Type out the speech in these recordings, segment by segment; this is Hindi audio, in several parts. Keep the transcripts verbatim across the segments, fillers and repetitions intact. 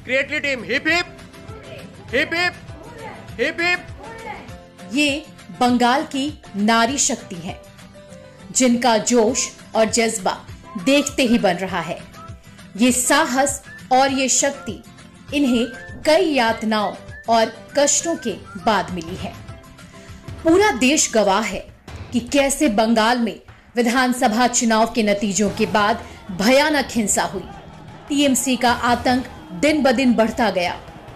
Greatly team, hip hip hip hip hip hip. ये बंगाल की नारी शक्ति है, जिनका जोश और जज्बा देखते ही बन रहा है। ये साहस और ये शक्ति इन्हें कई यातनाओं और कष्टों के बाद मिली है। पूरा देश गवाह है कि कैसे बंगाल में विधानसभा चुनाव के नतीजों के बाद भयानक हिंसा हुई। टीएमसी का आतंक दिन ब दिन बढ़ता गया।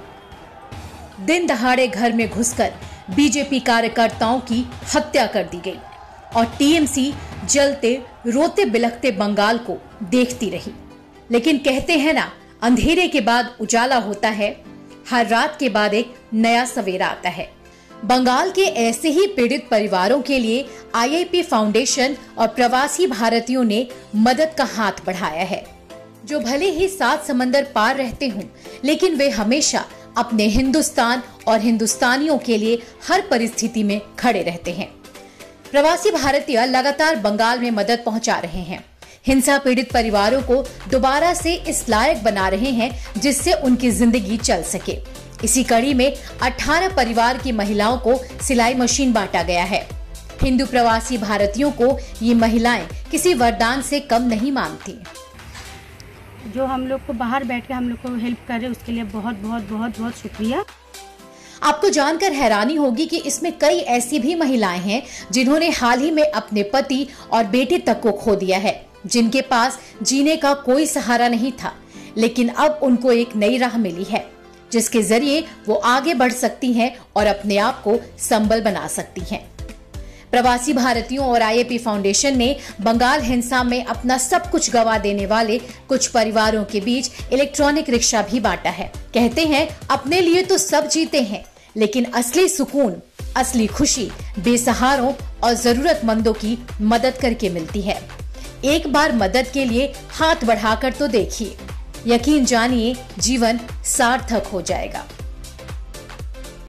दिन दहाड़े घर में घुसकर बीजेपी कार्यकर्ताओं की हत्या कर दी गई और टीएमसी जलते रोते बिलखते बंगाल को देखती रही। लेकिन कहते हैं ना, अंधेरे के बाद उजाला होता है, हर रात के बाद एक नया सवेरा आता है। बंगाल के ऐसे ही पीड़ित परिवारों के लिए आईआईपी फाउंडेशन और प्रवासी भारतीयों ने मदद का हाथ बढ़ाया है। जो भले ही सात समंदर पार रहते हों, लेकिन वे हमेशा अपने हिंदुस्तान और हिंदुस्तानियों के लिए हर परिस्थिति में खड़े रहते हैं। प्रवासी भारतीय लगातार बंगाल में मदद पहुंचा रहे हैं। हिंसा पीड़ित परिवारों को दोबारा से इस लायक बना रहे हैं जिससे उनकी जिंदगी चल सके। इसी कड़ी में अठारह परिवार की महिलाओं को सिलाई मशीन बांटा गया है। हिंदू प्रवासी भारतीयों को ये महिलाएं किसी वरदान से कम नहीं मानती। जो हम लोग को बाहर बैठ के हम लोग को हेल्प कर रहे हैं, उसके लिए बहुत बहुत बहुत बहुत शुक्रिया। आपको जानकर हैरानी होगी कि इसमें कई ऐसी भी महिलाएं हैं जिन्होंने हाल ही में अपने पति और बेटे तक को खो दिया है, जिनके पास जीने का कोई सहारा नहीं था। लेकिन अब उनको एक नई राह मिली है, जिसके जरिए वो आगे बढ़ सकती हैं और अपने आप को संबल बना सकती हैं। प्रवासी भारतीयों और आईआईपी फाउंडेशन ने बंगाल हिंसा में अपना सब कुछ गवा देने वाले कुछ परिवारों के बीच इलेक्ट्रॉनिक रिक्शा भी बांटा है। कहते हैं, अपने लिए तो सब जीते हैं, लेकिन असली सुकून, असली खुशी बेसहारों और जरूरतमंदों की मदद करके मिलती है। एक बार मदद के लिए हाथ बढ़ाकर तो देखिए, यकीन जानिए जीवन सार्थक हो जाएगा।